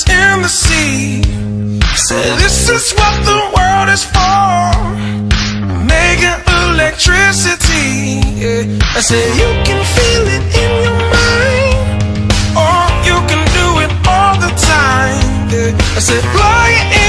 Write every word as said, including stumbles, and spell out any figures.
droplets in the sea. Said this is what the world is for, making electricity. Yeah. I said you can feel it in your mind, or you can do it all the time. Yeah. I said fly it in